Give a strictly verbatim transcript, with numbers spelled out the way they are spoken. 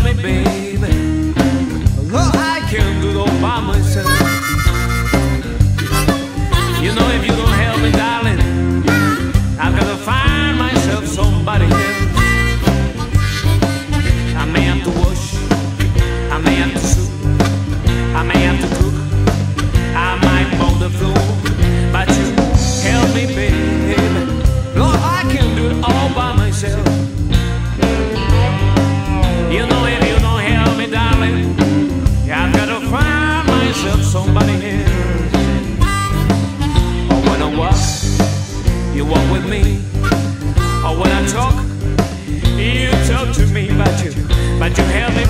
me, baby. Lord, I can't do it all by myself. You know, if you don't help me, darling, I've got to find myself somebody else. I may have to wash, I may have to soup, I may have to cook, I might mow the floor, but you help me, baby. Lord, I can't do it all by myself. You know, if you don't help me, darling, I've got to find myself somebody else. Or when I walk, you walk with me. Or when I talk, you talk to me. But you, but you help me,